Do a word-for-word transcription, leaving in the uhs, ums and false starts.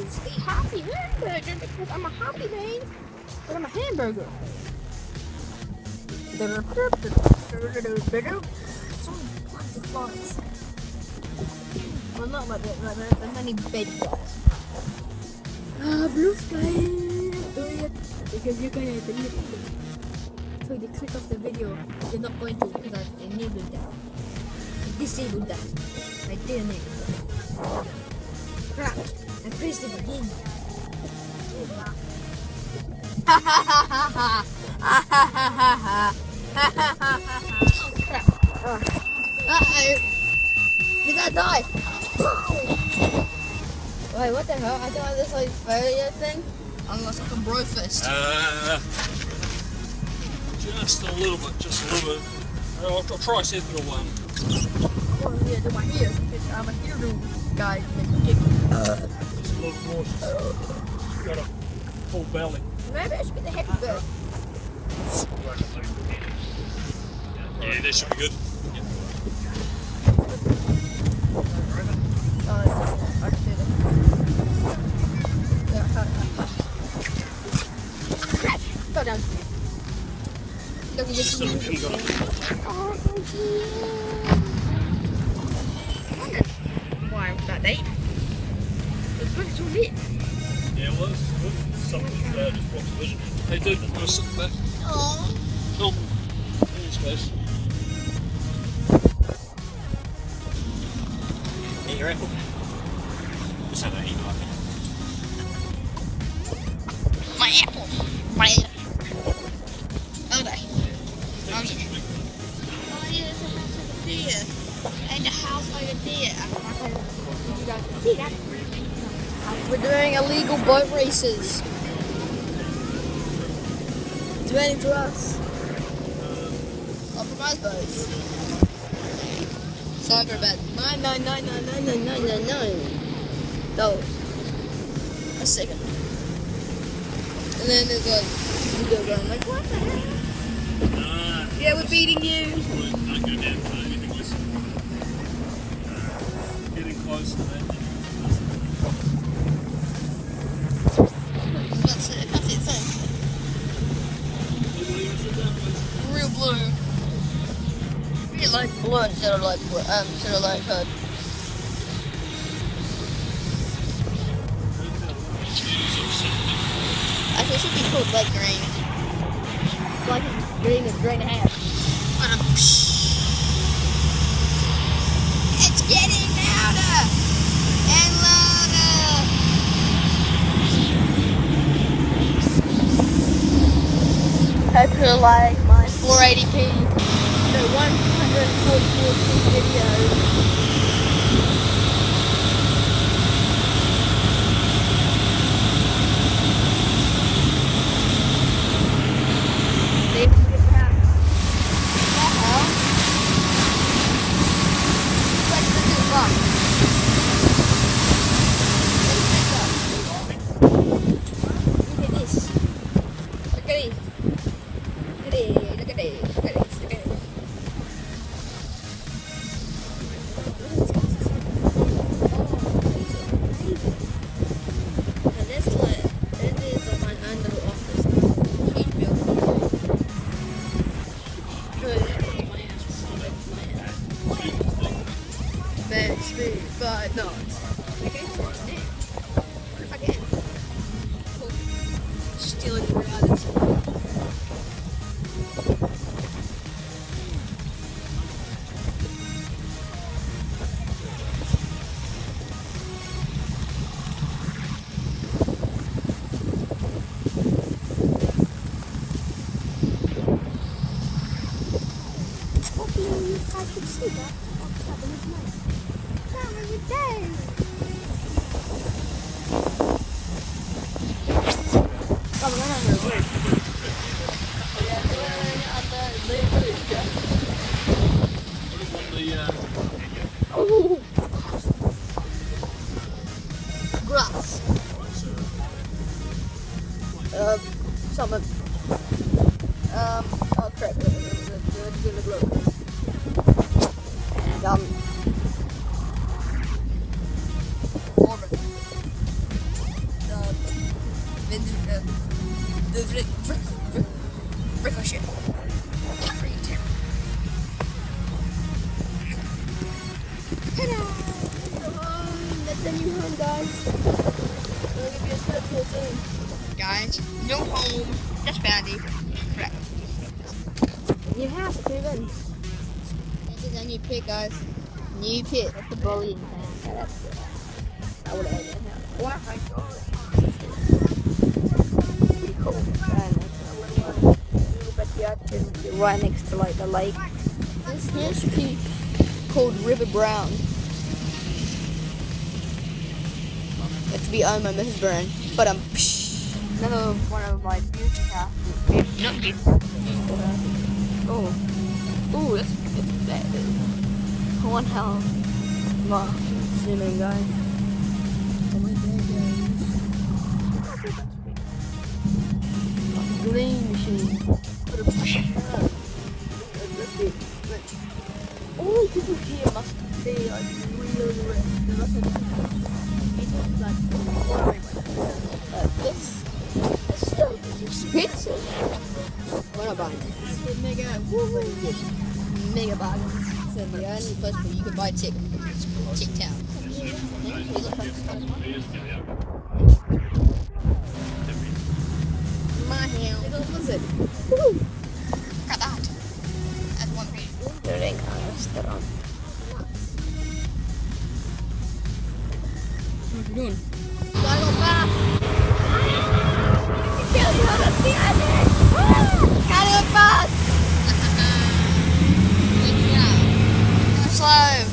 is a happy hamburger because I'm a happy man, but I'm a hamburger. So many flies. Well, not like that, like that, there are many bed flies. Ah, blue sky. Do it because you're gonna delete it. So you click off the video, you're not going to because I've enabled that. I disabled that. I did enable it. Crap! I pressed it again. Ha ha ha ha ha! Ha ha ha ha ha! Ha ha ha ha ha! Oh crap! Uh oh! Did I die? Wait, what the hell? I thought this like failure thing. Unless I can bro fist. Uh, just a little bit, just a little bit. I'll, I'll try several one. Oh yeah, do my ear. I'm a eardo guy. Uh, just a little more. She's got a full belly. Maybe it should be the happy bird. Yeah, that should be good. Yep. Oh, yeah, I can do that. Yeah, crap! Go down. Look at this. Oh, why was that late? It's pretty too late. Yeah, it was. Something bad just watch the vision. Hey dude, I'm gonna sit back. Oh. No. Any space. Eat your apple. Just have a eat like it. My apple. My Oh, there. Oh, yeah. Oh, yeah, there's a house over there. And a house over there. You guys can see that. We're doing illegal boat races. It's waiting for us. Compromise boats. Soccer bet. Nine, nine, nine, nine, nine, nine, nine, nine, nine. Dollars. A second. And then there's like, you go around like, what the hell? Uh, Yeah, we're beating you. Don't go down for anything less. Getting close to that. That's it, that's it, same. Real blue. Really like blue instead of like, um, instead of like, uh, actually it should be called light green. Like green is green and a half. It's getting louder and louder. Hope you like my four eighty p, so one forty-four p video. Speed five knots. Okay, what's that? What if I can? Cool. Stealing the riders. Hopefully I can see that. Have a good day. it. Frick, frick, ricochet. Ta-da! That's the new home, guys. I'll give you a slip here soon. Guys, no home. Just found it. Crap. New house, it's moved in. This is a new pit, guys. New pit. That's the bullying thing. I would have that house. Oh my god. Pretty cool. Right next to like the lake. This here's a peak called River Brown. It's to be owned by Missus Brown. But um psh, another one of my beauty houses. Not beauty. Oh. Oh, that's that's bad. One hell. Wow. Zooming guys. Oh my god, guys. Green machine. All people here must be like really rich. They must have it's like uh, this this stuff is expensive. We're not buying it. It's mega woo mega bargains. So the only place where you can buy tick tick town. My hand. Little lizard. Woo! Look at that. That's one piece. There ain't kind of stuff on. What are you doing? Gotta go fast. Kill you on the theater. Gotta go fast. Slow.